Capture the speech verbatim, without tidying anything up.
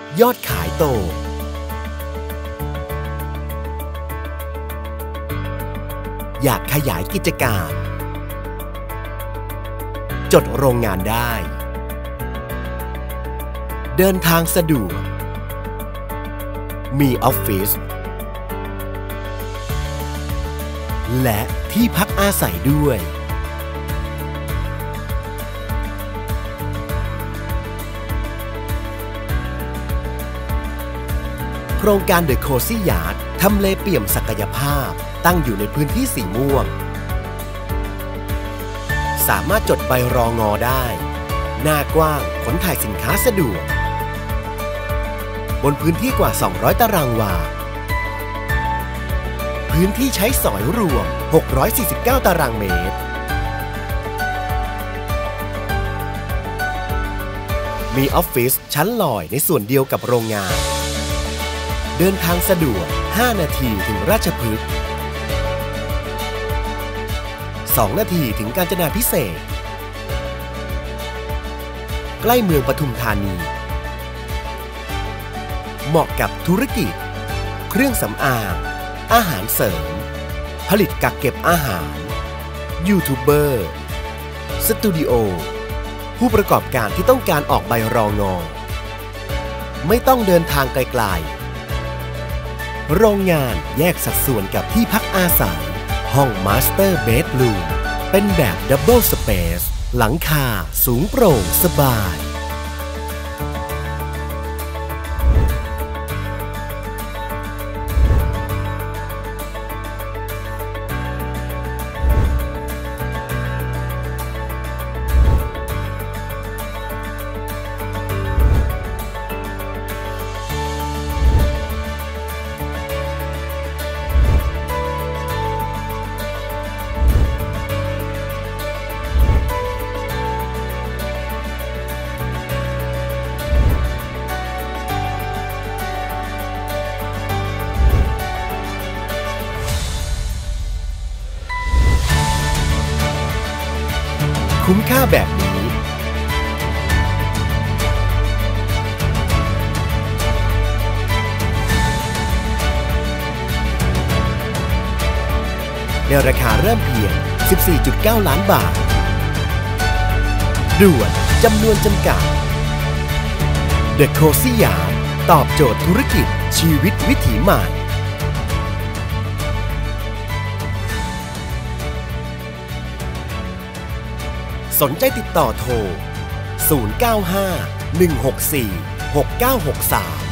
ยอดขายโตอยากขยายกิจการจดโรงงานได้เดินทางสะดวกมีออฟฟิศและที่พักอาศัยด้วยโครงการ The Cozy Yard ทำเลเปี่ยมศักยภาพตั้งอยู่ในพื้นที่สีม่วงสามารถจดใบรองอได้หน้ากว้างขนถ่ายสินค้าสะดวกบนพื้นที่กว่าสองร้อยตารางวาพื้นที่ใช้สอยรวมหกร้อยสี่สิบเก้าตารางเมตรมีออฟฟิศชั้นลอยในส่วนเดียวกับโรงงานเดินทางสะดวกห้านาทีถึงราชพฤกษ์สองนาทีถึงกาญจนาภิเษกใกล้เมืองปทุมธานีเหมาะกับธุรกิจเครื่องสำอางอาหารเสริมผลิตกักเก็บอาหารยูทูบเบอร์สตูดิโอผู้ประกอบการที่ต้องการออกใบรองอไม่ต้องเดินทางไกลๆโรงงานแยกสัดส่วนกับที่พักอาศัยห้องมาสเตอร์เบดรูมเป็นแบบดับเบิลสเปซหลังคาสูงโปร่งสบายคุ้มค่าแบบนี้ในราคาเริ่มเพียง สิบสี่จุดเก้า ล้านบาทด่วนจำนวนจำกัด The Cozy Yard ตอบโจทย์ธุรกิจชีวิตวิถีใหม่สนใจติดต่อโทร ศูนย์ เก้า ห้า หนึ่ง หก สี่ หก เก้า หก สาม